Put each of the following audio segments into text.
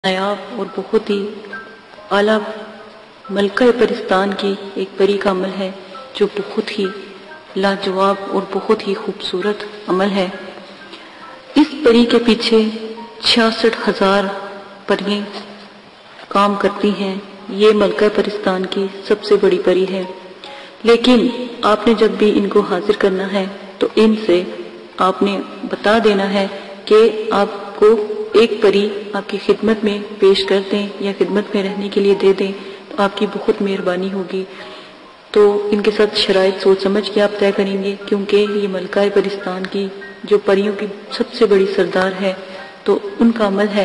नायाब और बहुत ही आला मलका परिस्तान की एक परी का अमल है जो बहुत ही लाजवाब और बहुत ही खूबसूरत अमल है। इस परी के पीछे 66,000 परियां काम करती हैं। ये मलका परिस्तान की सबसे बड़ी परी है। लेकिन आपने जब भी इनको हाजिर करना है तो इनसे आपने बता देना है कि आपको एक परी आपकी खिदमत में पेश कर दें या खिदमत में रहने के लिए दे दें तो आपकी बहुत मेहरबानी होगी। तो इनके साथ शराइत सोच समझ के आप तय करेंगे, क्योंकि ये मलका परिस्तान की जो परियों की सबसे बड़ी सरदार है तो उनका अमल है।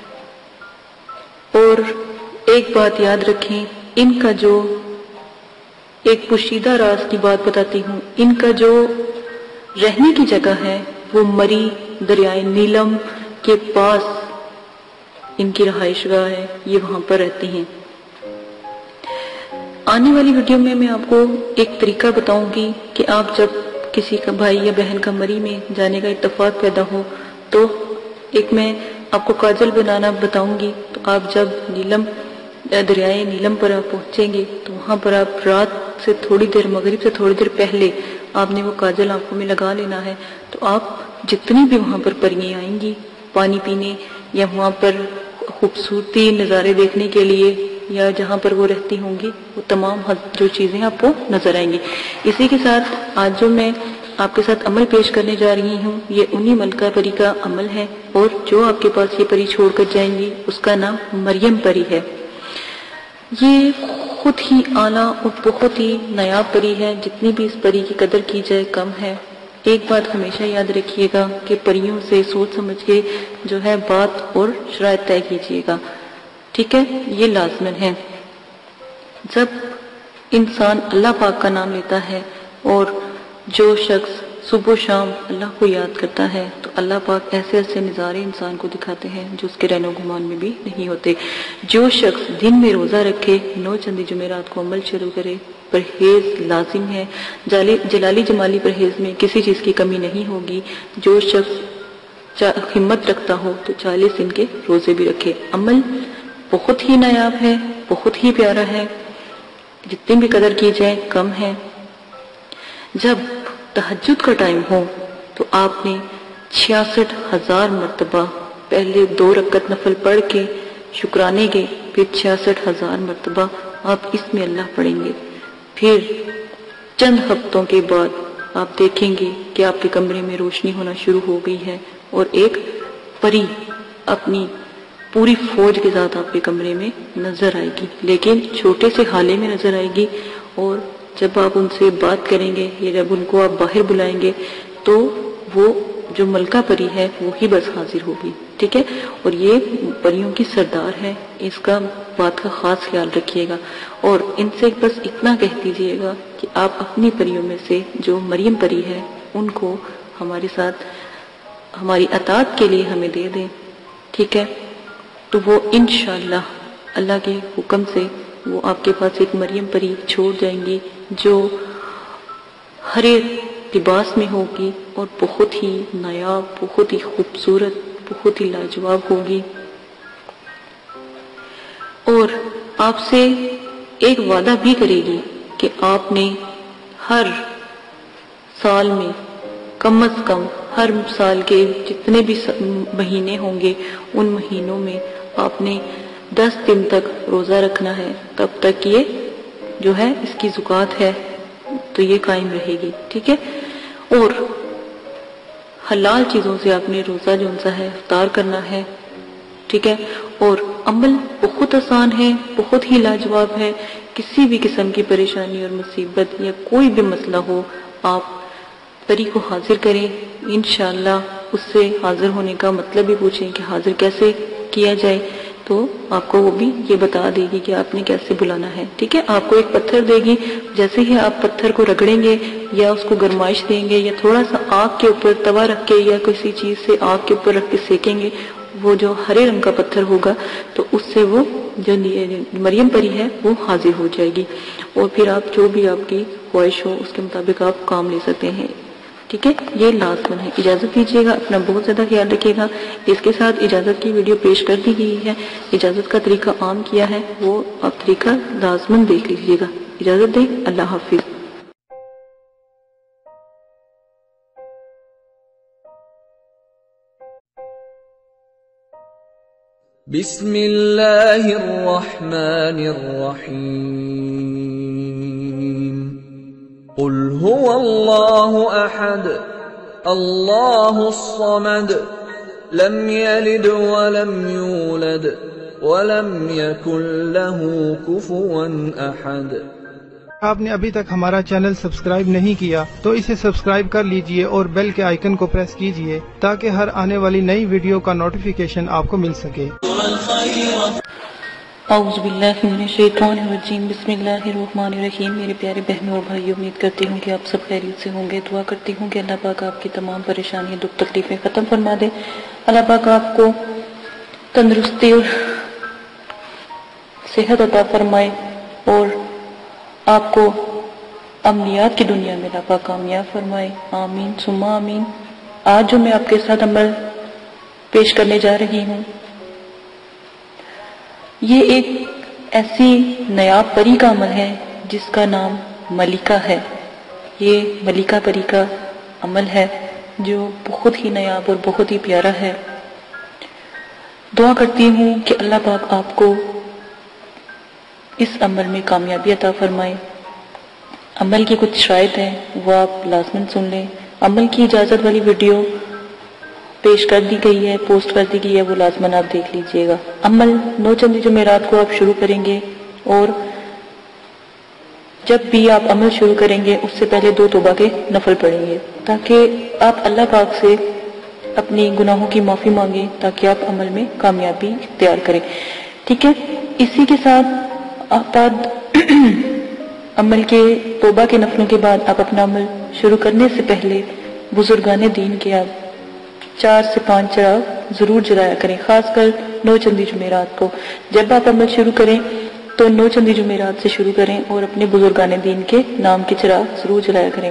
और एक बात याद रखें, इनका जो एक पोशीदा राज की बात बताती हूँ, इनका जो रहने की जगह है वो मरी दरियाए नीलम के पास इनकी रहायशगाह है। ये वहां पर रहती हैं। आने वाली वीडियो में मैं आपको एक तरीका बताऊंगी कि आप जब किसी का भाई या बहन का मरी में जाने का इत्तेफाक पैदा हो तो एक मैं आपको काजल बनाना बताऊंगी। तो आप जब नीलम दरियाए नीलम पर आप पहुंचेंगे तो वहां पर आप रात से थोड़ी देर, मगरिब से थोड़ी देर पहले आपने वो काजल आंखों में लगा लेना है। तो आप जितनी भी वहां पर परियां आएंगी पानी पीने या वहां पर खूबसूरती नज़ारे देखने के लिए या जहां पर वो रहती होंगी, वो तमाम जो चीजें आपको नजर आएंगी। इसी के साथ आज जो मैं आपके साथ अमल पेश करने जा रही हूँ ये उन्हीं मलका परी का अमल है। और जो आपके पास ये परी छोड़कर जाएंगी उसका नाम मरियम परी है। ये खुद ही आला और बहुत ही नायाब परी है। जितनी भी इस परी की कदर की जाए कम है। एक बात हमेशा याद रखिएगा कि परियों से सोच समझ के जो है बात और शराइत तय कीजिएगा, ठीक है, ये लाजमन है। जब इंसान अल्लाह पाक का नाम लेता है और जो शख्स सुबह शाम अल्लाह को याद करता है तो अल्लाह पाक ऐसे ऐसे नज़ारे इंसान को दिखाते हैं जो उसके रहनो गुमान में भी नहीं होते। जो शख्स दिन में रोज़ा रखे, 9 चंदी जुमेरात को अमल शुरू करे, परहेज लाजिम है, जलाली जमाली परहेज में किसी चीज़ की कमी नहीं होगी। जो शख्स हिम्मत रखता हो तो 40 दिन के रोज़े भी रखे। अमल बहुत ही नायाब है, बहुत ही प्यारा है, जितनी भी कदर की जाए कम है। जब तहज्जुद का टाइम हो तो आपने 66,000 मरतबा पहले 2 रकत नफल पढ़ के शुक्राने के, फिर 66,000 मरतबा आप इसमें अल्लाह पढ़ेंगे। फिर चंद हफ्तों के बाद आप देखेंगे कि आपके कमरे में रोशनी होना शुरू हो गई है और एक परी अपनी पूरी फौज के साथ आपके कमरे में नजर आएगी, लेकिन छोटे से हाले में नजर आएगी। और जब आप उनसे बात करेंगे या जब उनको आप बाहर बुलाएंगे तो वो जो मलका परी है वो ही बस हाजिर होगी, ठीक है। और ये परियों की सरदार है, इसका बात का खास ख्याल रखिएगा। और इनसे बस इतना कह दीजिएगा कि आप अपनी परियों में से जो मरियम परी है उनको हमारे साथ हमारी अतात के लिए हमें दे दें, ठीक है। तो वो इंशाअल्लाह अल्लाह के हुक्म से वो आपके पास एक मरियम परी छोड़ जाएंगी जो हरे लिबास में होगी और बहुत ही नायाब, बहुत ही खूबसूरत, बहुत ही लाजवाब होगी। और आपसे एक वादा भी करेगी कि आपने हर साल में कम से कम हर साल के जितने भी महीने होंगे उन महीनों में आपने 10 दिन तक रोजा रखना है। तब तक ये जो है इसकी ज़ुकात है तो ये कायम रहेगी, ठीक है। और हलाल चीजों से आपने रोजा जो सा है इफ्तार करना है, ठीक है। और अमल बहुत आसान है, बहुत ही लाजवाब है। किसी भी किस्म की परेशानी और मुसीबत या कोई भी मसला हो आप परी को हाजिर करें, इंशाअल्लाह उससे हाजिर होने का मतलब भी पूछें कि हाजिर कैसे किया जाए तो आपको वो भी ये बता देगी कि आपने कैसे बुलाना है, ठीक है। आपको एक पत्थर देगी, जैसे ही आप पत्थर को रगड़ेंगे या उसको गरमाइश देंगे या थोड़ा सा आग के ऊपर तवा रख के या किसी चीज से आग के ऊपर रख के सेकेंगे, वो जो हरे रंग का पत्थर होगा तो उससे वो जो मरियम परी है वो हाजिर हो जाएगी। और फिर आप जो भी आपकी ख्वाहिश हो उसके मुताबिक आप काम ले सकते हैं। ٹھیک ہے، یہ لازمن ہے۔ اجازت دیجیے گا، اپنا بہت زیادہ خیال رکھیے گا۔ اس کے ساتھ اجازت کی ویڈیو پیش کر دی گئی ہے، اجازت کا طریقہ عام کیا ہے، وہ آپ طریقہ لازمن دیکھ لیجیے گا۔ اجازت دیں، اللہ حافظ۔ بسم اللہ الرحمن الرحیم قل هو اللہ احد اللہ الصمد لم یلد ولم یولد ولم یکن له کفوا احد۔ آپ نے ابھی تک ہمارا چینل سبسکرائب نہیں کیا تو اسے سبسکرائب کر لیجئے اور بیل کے آئیکن کو پریس کیجئے تاکہ ہر آنے والی نئی ویڈیو کا نوٹیفیکیشن آپ کو مل سکے۔ اعوذ باللہ من الشیطان الرجیم، بسم اللہ الرحمن الرحیم۔ میرے پیارے بہنوں اور بھائیوں، امید کرتی ہوں کہ آپ سب خیریت سے ہوں گے۔ دعا کرتی ہوں کہ اللہ پاک آپ کی تمام پریشانیاں، دکھ تکلیفیں ختم فرما دے۔ اللہ پاک آپ کو تندرستی اور صحت عطا فرمائے اور آپ کو امنیات کی دنیا میں اللہ پاک کامیاب فرمائے، آمین ثم آمین۔ آج جو میں آپ کے ساتھ عمل پیش کرنے جا رہی ہوں، یہ ایک ایسی نایاب پری کا عمل ہے جس کا نام ملکہ ہے۔ یہ ملکہ پری کا عمل ہے جو بہت ہی نایاب اور بہت ہی پیارا ہے۔ دعا کرتی ہوں کہ اللہ پاک آپ کو اس عمل میں کامیابی عطا فرمائے۔ عمل کی کچھ شرائط ہیں، وہ آپ لازماً سن لیں۔ عمل کی اجازت والی ویڈیو پیش کر دی گئی ہے، پوسٹ کر دی گئی ہے، وہ لازماً آپ دیکھ لیجئے گا۔ عمل 9 چندی جمعرات کو آپ شروع کریں گے، اور جب بھی آپ عمل شروع کریں گے اس سے پہلے 2 توبہ کے نفل پڑھیں گے تاکہ آپ اللہ پاک سے اپنی گناہوں کی معافی مانگیں، تاکہ آپ عمل میں کامیابی اختیار کریں، ٹھیک ہے۔ اسی کے ساتھ آپ عمل کے توبہ کے نفلوں کے بعد آپ اپنا عمل شروع کرنے سے پہلے بزرگان دین کے آپ 4 سے 5 چراغ ضرور جلایا کریں، خاص کر 9 چندی جمعرات کو۔ جب آپ عمل شروع کریں تو 9 چندی جمعرات سے شروع کریں اور اپنے بزرگان دین کے نام کے چراغ ضرور جلایا کریں،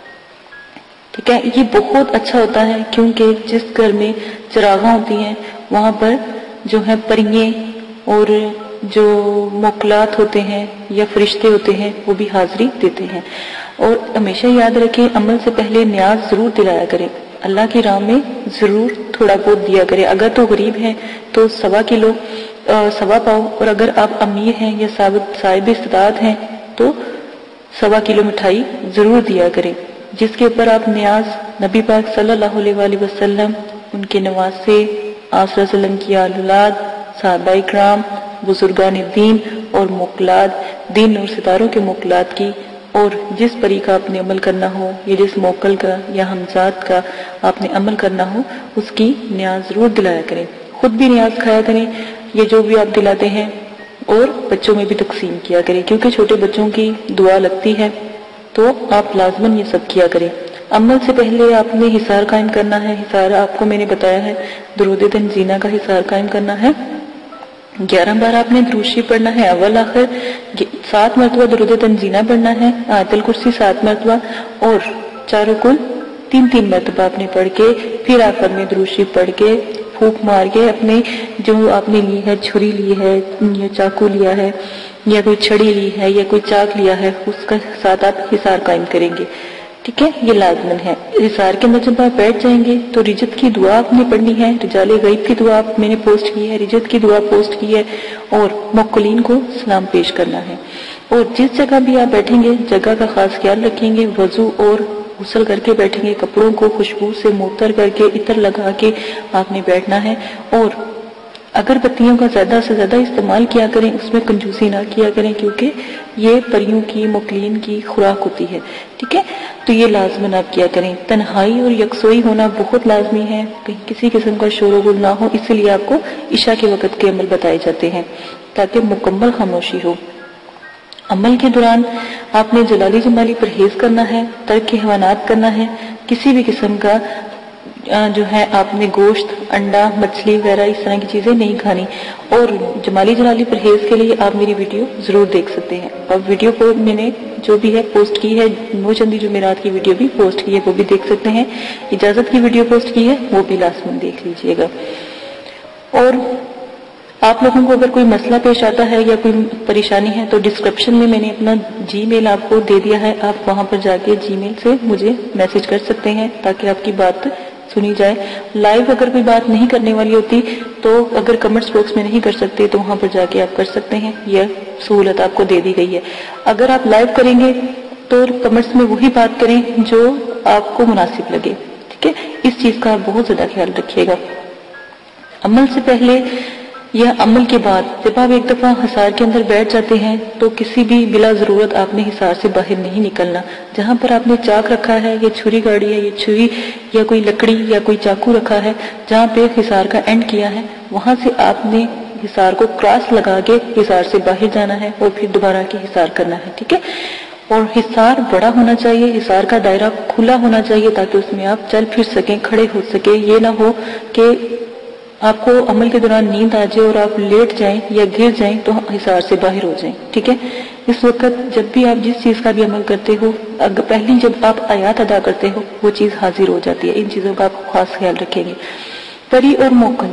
ٹھیک ہے۔ یہ بہت اچھا ہوتا ہے کیونکہ جس گھر میں چراغاں ہوتی ہیں وہاں پر جو ہے پرییں اور جو موکلات ہوتے ہیں یا فرشتے ہوتے ہیں وہ بھی حاضری دیتے ہیں۔ اور ہمیشہ یاد رکھیں، عمل سے پہلے نیاز ضرور دلایا کریں، اللہ کی راہ میں ضرور تھوڑا بہت دیا کریں۔ اگر تو غریب ہیں تو 1.25 کلو 1.25 پاؤ، اور اگر آپ امیر ہیں یا صاحب استطاعت ہیں تو 1.25 کلو مٹھائی ضرور دیا کریں، جس کے اوپر آپ نیاز نبی پاک صلی اللہ علیہ وآلہ وسلم، ان کے نواسے، آپ صلی اللہ علیہ وسلم کی آل اولاد، صحابہ اکرام، بزرگان دین اور موکلات، دین اور ستاروں کے موکلات کی، اور جس پری کا آپ نے عمل کرنا ہو یا جس موکل کا یا ہمزاد کا آپ نے عمل کرنا ہو اس کی نیاز ضرور دلایا کریں۔ خود بھی نیاز کھایا کریں، یہ جو بھی آپ دلاتے ہیں، اور بچوں میں بھی تقسیم کیا کریں کیونکہ چھوٹے بچوں کی دعا لگتی ہے، تو آپ لازماً یہ سب کیا کریں۔ عمل سے پہلے آپ نے حصار قائم کرنا ہے۔ حصار آپ کو میں نے بتایا ہے، درود تنزینہ کا حصار قائم کرنا ہے۔ 11 بار آپ نے درود شریف پڑھنا ہے، اول آخر 7 مرتبہ درود تنزینہ پڑھنا ہے، آیت الکرسی 7 مرتبہ، اور چاروں کل 3 مرتبہ آپ نے پڑھ کے پھر آخر میں درود شریف پڑھ کے پھونک مار کے اپنے جو آپ نے لی ہے، چھری لی ہے یا چاقو لیا ہے یا کوئی چھڑی لی ہے یا کوئی چاک لیا ہے، اس کا ساتھ آپ حصار قائم کریں گے، ٹھیک ہے۔ یہ لازمن ہے۔ حصار کے اندر جب آپ بیٹھ جائیں گے تو رجت کی دعا آپ نے پڑھنی ہے، رجال غیب کی دعا میں نے پوسٹ کی ہے، رجت کی دعا پوسٹ کی ہے، اور موکلین کو سلام پیش کرنا ہے۔ اور جس جگہ بھی آپ بیٹھیں گے جگہ کا خاص خیال رکھیں گے، وضو اور غسل کر کے بیٹھیں گے، کپڑوں کو خوشبو سے معطر کر کے عطر لگا کے آپ نے بیٹھنا ہے، اور اگر بتیوں کا زیادہ سے زیادہ استعمال کیا کریں، اس میں کنجوسی نہ کیا کریں کیونکہ یہ پریوں کی موکلین کی خوراک ہوتی ہے، ٹھیک ہے۔ تو یہ لازماً آپ کیا کریں۔ تنہائی اور یکسوئی ہونا بہت لازمی ہے، کہیں کسی قسم کا شور و غل نہ ہو، اس لیے آپ کو عشاء کے وقت کے عمل بتائے جاتے ہیں تاکہ مکمل خاموشی ہو۔ عمل کے دوران آپ نے جلالی جمالی پرہیز کرنا ہے، ترک حیوانات کرنا ہے، کسی بھی قسم کا جو ہے آپ نے گوشت، انڈا، مچھلی وغیرہ اس طرح کی چیزیں نہیں کھانی، اور جمالی جلالی پرہیز کے لیے آپ میری ویڈیو ضرور دیکھ سکتے ہیں، اور ویڈیو کو میں نے جو بھی ہے پوسٹ کی ہے، نو چندی جمعرات کی ویڈیو بھی پوسٹ کی ہے، وہ بھی دیکھ سکتے ہیں، اجازت کی ویڈیو پوسٹ کی ہے، وہ بھی لازماً دیکھ لیجئے گا۔ اور آپ لوگوں کو اگر کوئی مسئلہ پیش آتا ہے یا کوئی پریشانی ہے تو ڈسکرپشن میں میں نے اپنا جی میل آپ کو دے دیا ہے، آپ وہاں پر جا کے جی میل سے مجھے میسج کر سکتے ہیں تاکہ آپ کی بات سنی جائے۔ لائیو اگر کوئی بات نہیں کرنے والی ہوتی تو اگر کمنٹس باکس میں نہیں کر سکتے تو وہاں پر جا کے آپ کر سکتے ہیں، یہ سہولت آپ کو دے دی گئی ہے۔ اگر آپ لائیو کریں گے تو کمنٹس میں وہی بات کریں جو آپ کو مناسب لگے، ٹھیک ہے؟ اس چیز کا آپ بہت زیادہ خیال رکھیے گا۔ عمل سے پہلے یا عمل کے بعد جب آپ ایک دفعہ حصار کے اندر بیٹھ جاتے ہیں تو کسی بھی بلا ضرورت آپ نے حصار سے باہر نہیں نکلنا۔ جہاں پر آپ نے چاک رکھا ہے، یہ چھری گاڑی ہے، یہ چھری یا کوئی لکڑی یا کوئی چاقو رکھا ہے، جہاں پہ حصار کا اینڈ کیا ہے وہاں سے آپ نے حصار کو کراس لگا کے حصار سے باہر جانا ہے اور پھر دوبارہ کے حصار کرنا ہے، ٹھیک ہے؟ اور حصار بڑا ہونا چاہیے، حصار کا دائرہ کھلا ہونا چاہیے تاکہ اس میں آپ چل پھر سکیں، کھڑے ہو سکیں۔ یہ نہ ہو کہ آپ کو عمل کے دوران نیند آ جائے اور آپ لیٹ جائیں یا گر جائیں تو حصار سے باہر ہو جائیں، ٹھیک ہے؟ اس وقت جب بھی آپ جس چیز کا بھی عمل کرتے ہو، پہلی جب آپ آیات ادا کرتے ہو وہ چیز حاضر ہو جاتی ہے۔ ان چیزوں کا آپ خاص خیال رکھیں گے۔ پری اور موکل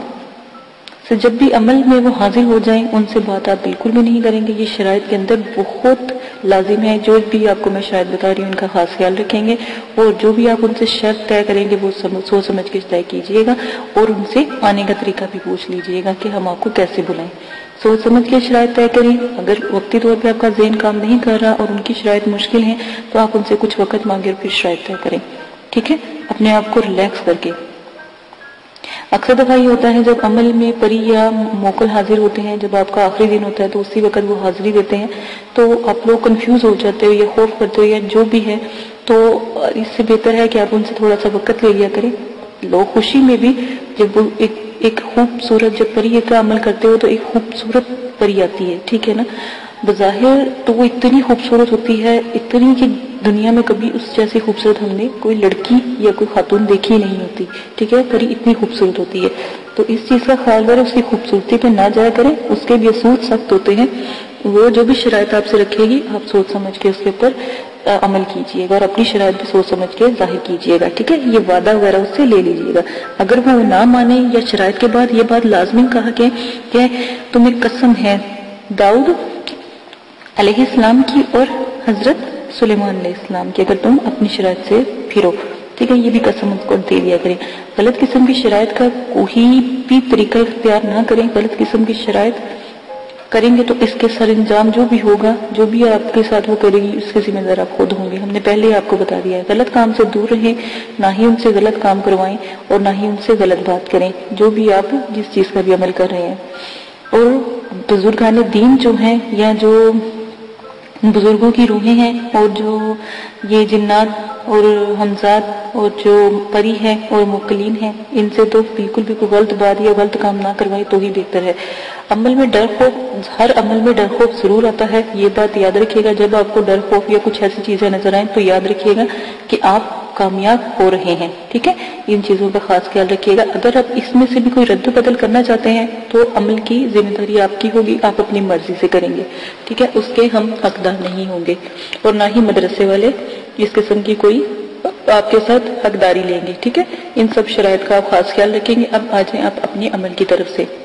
سے جب بھی عمل میں وہ حاضر ہو جائیں ان سے بات آپ بالکل بھی نہیں کریں گے۔ یہ شرائط کے اندر بہت لازم ہے، جو بھی آپ کو میں شاید بتا رہی ہوں ان کا خاص خیال رکھیں گے، اور جو بھی آپ ان سے شرط طے کریں گے وہ سوچ سمجھ کے طے کیجئے گا، اور ان سے آنے کا طریقہ بھی پوچھ لیجئے گا کہ ہم آپ کو کیسے بلائیں۔ سوچ سمجھ کے شرائط طے کریں۔ اگر وقتی طور پہ آپ کا ذہن کام نہیں کر رہا اور ان کی شرائط مشکل ہیں تو آپ ان سے کچھ وقت مانگے اور پھر شرائط طے کریں، ٹھیک ہے؟ اپنے آپ کو ریلیکس کر کے۔ اکثر دفعہ یہ ہوتا ہے جب عمل میں پری یا موکل حاضر ہوتے ہیں، جب آپ کا آخری دن ہوتا ہے تو اسی وقت وہ حاضری دیتے ہیں تو آپ لوگ کنفیوز ہو جاتے ہو یا خوف کرتے ہو یا جو بھی ہے، تو اس سے بہتر ہے کہ آپ ان سے تھوڑا سا وقت لے لیا کریں۔ لوگ خوشی میں بھی جب وہ ایک خوبصورت جب پری کا عمل کرتے ہو تو ایک خوبصورت پری آتی ہے، ٹھیک ہے نا؟ بظاہر تو وہ اتنی خوبصورت ہوتی ہے، اتنی کہ دنیا میں کبھی اس جیسی خوبصورت ہم نے کوئی لڑکی یا کوئی خاتون دیکھی نہیں ہوتی، ٹھیک ہے؟ پری اتنی خوبصورت ہوتی ہے، تو اس چیز کا خیال کریں، اس کی خوبصورتی پہ نہ جایا کریں، اس کے بھی اصول سخت ہوتے ہیں۔ وہ جو بھی شرائط آپ سے رکھے گی آپ سوچ سمجھ کے اس کے اوپر عمل کیجئے گا اور اپنی شرائط بھی سوچ سمجھ کے ظاہر کیجئے گا، ٹھیک ہے؟ یہ وعدہ وغیرہ اس سے لے لیجئے گا۔ اگر وہ نہ مانے یا شرائط کے بعد یہ بات لازمی کہا کہ تمہیں قسم ہے داؤد علیہ السلام کی اور حضرت سلیمان علیہ السلام کی، اگر تم اپنی شرائط سے پھرو، ٹھیک ہے؟ یہ بھی قسم اس کو دے دیا کریں۔ غلط قسم کی شرائط کا کوئی بھی طریقہ اختیار نہ کریں۔ غلط قسم کی شرائط کریں گے تو اس کے سر انجام جو بھی ہوگا، جو بھی آپ کے ساتھ وہ کرے گی اس کے ذمہ دار آپ خود ہوں گے۔ ہم نے پہلے ہی آپ کو بتا دیا ہے، غلط کام سے دور رہیں، نہ ہی ان سے غلط کام کروائیں اور نہ ہی ان سے غلط بات کریں، جو بھی آپ جس چیز کا بھی عمل کر رہے ہیں۔ اور بزرگان دین جو ہیں یا جو بزرگوں کی روحیں ہیں اور جو یہ جنات اور حمزات اور جو پری ہیں اور موکلین ہیں، ان سے تو بالکل بھی کوئی غلط بات یا غلط کام نہ کروائے تو ہی بہتر ہے۔ عمل میں ڈر خوف، ہر عمل میں ڈر خوف ضرور آتا ہے، یہ بات یاد رکھیے گا۔ جب آپ کو ڈر خوف یا کچھ ایسی چیزیں نظر آئیں تو یاد رکھیے گا کہ آپ کامیاب ہو رہے ہیں، ٹھیک ہے؟ ان چیزوں کا خاص خیال رکھیے گا۔ اگر آپ اس میں سے بھی کوئی رد و بدل کرنا چاہتے ہیں تو عمل کی ذمہ داری آپ کی ہوگی، آپ اپنی مرضی سے کریں گے، ٹھیک ہے؟ اس کے ہم حقدار نہیں ہوں گے اور نہ ہی مدرسے والے اس قسم کی کوئی آپ کے ساتھ حقداری لیں گے، ٹھیک ہے؟ ان سب شرائط کا آپ خاص خیال رکھیں گے۔ اب آ جائیں آپ اپنے عمل کی طرف سے۔